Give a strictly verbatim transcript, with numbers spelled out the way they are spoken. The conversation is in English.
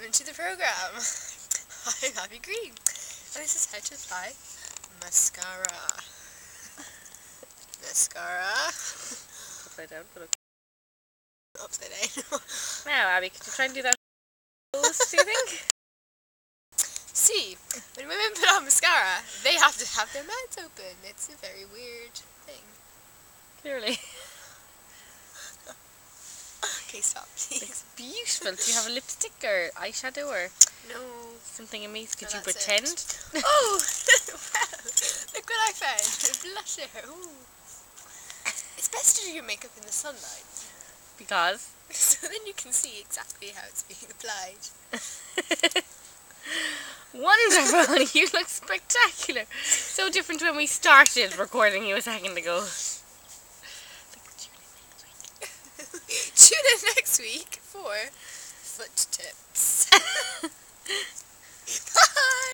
Welcome to the program. I'm Abbie Green, and this is how to apply mascara. Mascara. Upside down, but okay. Upside down. Now, Abbie, could you try and do that? Do you think? See, when women put on mascara, they have to have their mouths open. It's a very weird thing. Clearly. Okay, stop, please. It's beautiful. Do you have a lipstick or eyeshadow or No. something amazing? Could No, you that's pretend? it. Oh! Well, look what I found. A blusher. Ooh. It's best to do your makeup in the sunlight. Because? So then you can see exactly how it's being applied. Wonderful! You look spectacular. So different to when we started recording you a second ago. Tune in next week for foot tips.